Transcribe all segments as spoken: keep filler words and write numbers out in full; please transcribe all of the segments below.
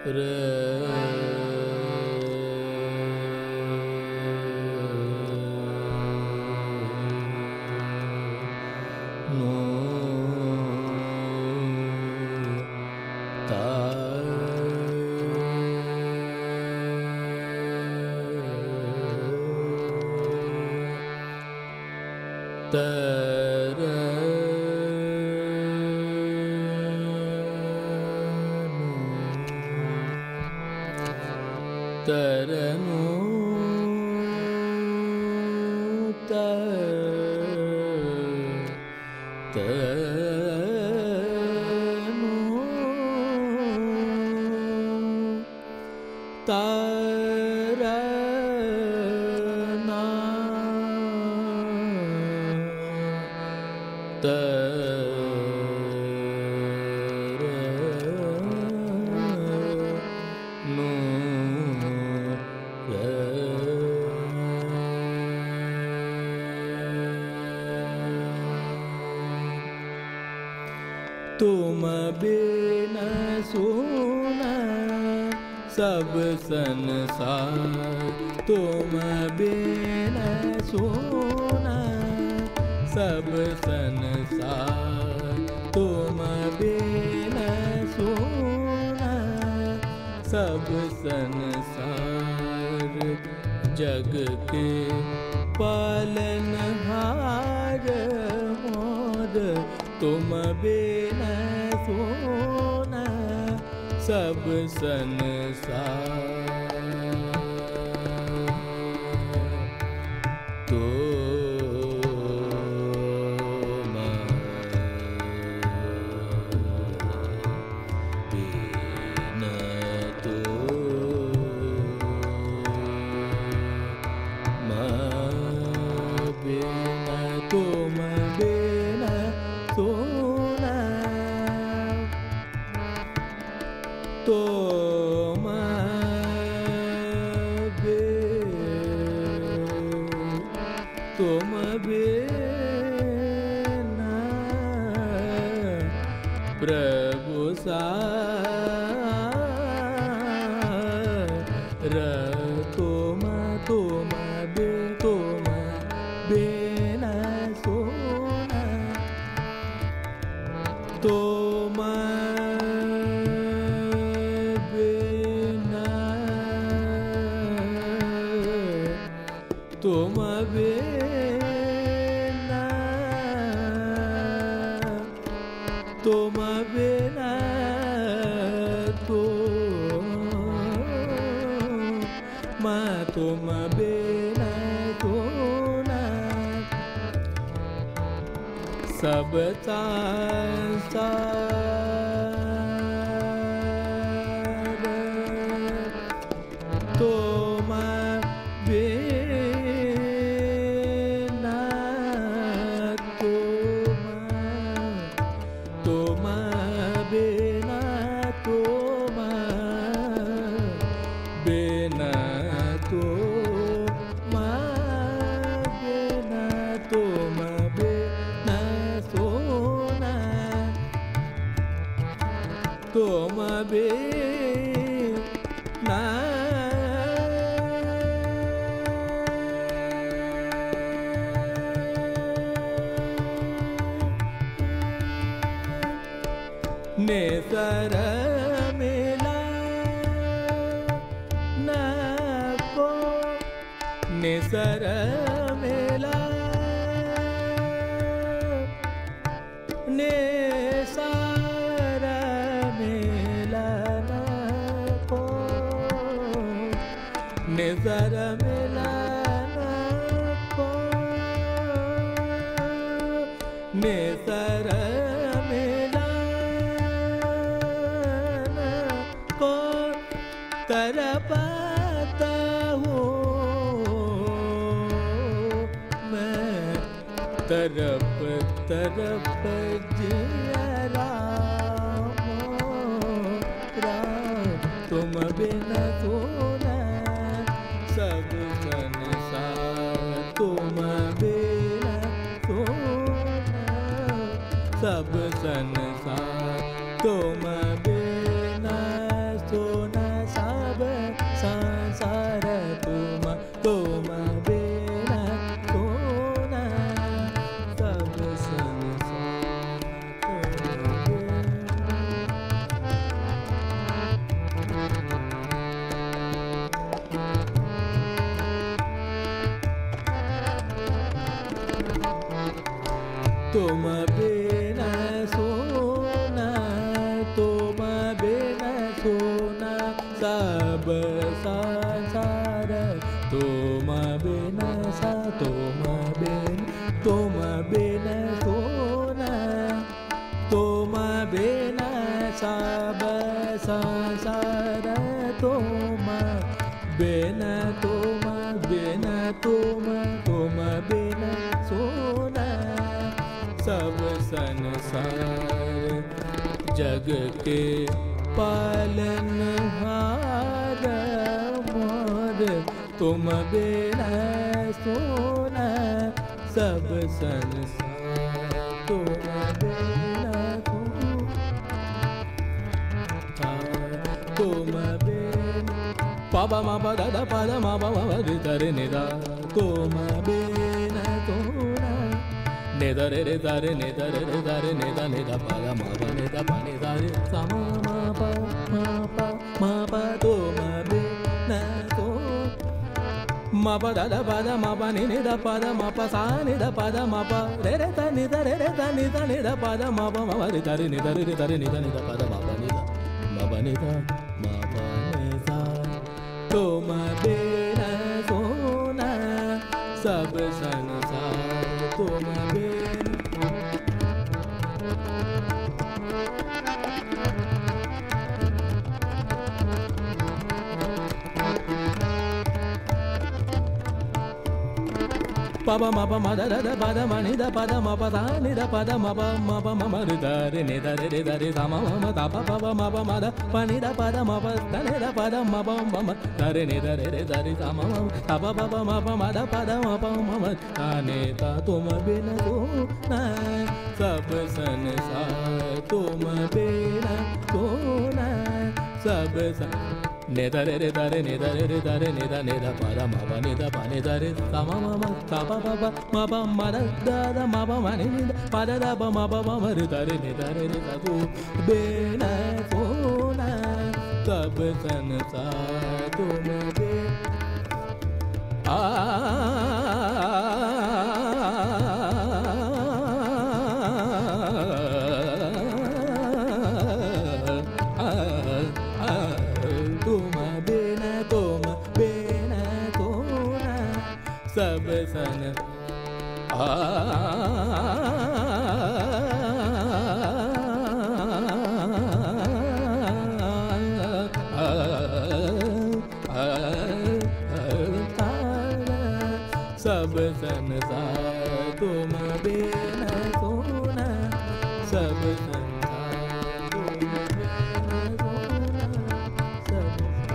तुम बिना सुना सब संसार, तुम बिना सुना सब संसार, तुम बिना सुना सब संसार। जग के पालनहार मोर, तुम बिना सोना सब संसार। तो तुम बिना प्रभु सार, तुम तुम बे तुम बिना सोना, तुम बिना तुम बिना तुम बिना तुम तुम बिना सोना सब संसार। तुम बिना तुम तुम बिना तुम बिना तुम बिना तुम बिना सोना तुम बिना नेसर मिला न को, नेसर मिला नेसर मिला न को, नेसर मिला न को, नेसर तरपता हूँ मैं, तरप तरप जिया राम राम। तुम बिना सोना सब संसार, तुम बिना सोना सब संसार, तुम बिना सोना तुम बिना सोना तुम बिना सोना सब संसार तुम बिना सा तुम बिन तुम बिना सोना तुम बिना सब संसार तुम बिना तुम बिना तुम तुम बिना सोना सब संसार जग के पालनहार मोर तुम बिना सोना सब संसार तुम बिना तुम बिना पापा मापा दादा पादा मापा मापा रे नि दा तुम बिना सोना ने दा रे रे दा रे ने दा रे रे दा रे ने दा ने दा पादा मापा ने दा पा ने दा रे सा मा मापा मापा मापा तुम बिना तो मापा दादा पादा मापा ने ने दा पादा मापा सा ने दा पादा मापा रे रे दा ने दा रे रे दा ने दा ने दा पादा मापा मापा रे दा रे ने दा रे रे दा रे ने दा ने दा पादा मापा ने दा मापा ने दा मापा ने दा तुम बिना सोना सब संसार तुम बिन पापा मापा मा दा दा पादा मा नि दा पादा मापा सा नि दा पादा मापा मापा मामा रे दा रे ने दा रे रे दा रे सा मा मा दा पा पा मापा मा दा पा नि दा पादा मापा दा ने दा पादा मापा मामा दा रे ने दा रे रे दा रे सा मा मा ता पा पा मापा मा दा पादा मापा मामा ता ने ता तुम बिना सोना सब संसार तुम बिना सोना सब ने दा रे रे दा रे ने दा रे रे दा रे ने दा ने दा पा दा मा पा ने दा पा ने दा रे सा मा मा मा ता पा पा पा मा पा मा दा दा दा मा पा मा ने दा पा दा दा पा मा पा मा मा रे दा रे ने दा रे रे दा तू बिना सोना सब संसार तुम बे आ सब सन आ सब संसार तुम बिना सोना सब संसार तुम बिना सोना सब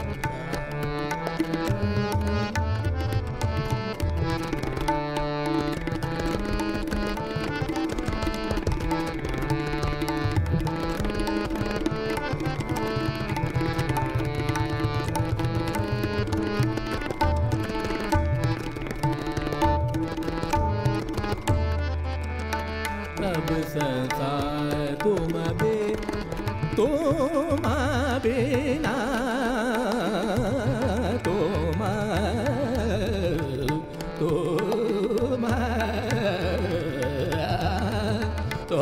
सब संसार तुम बे तुम बिना तुम तुम तो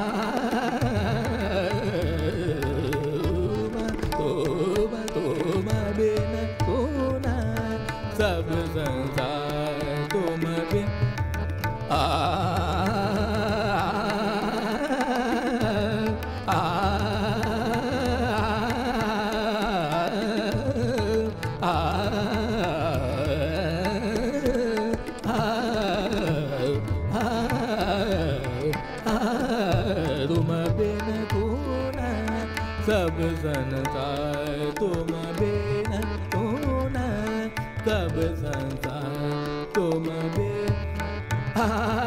तुम तुम बिना सोना सब संसार तुम बिन आ तुम बिना सोना सब संसार तुम बिना सोना सब संसार तुम बिना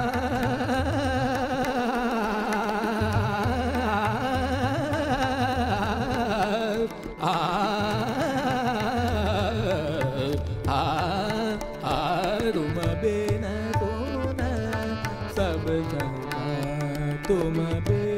तुम बिना सोना सब संसार तुम बिना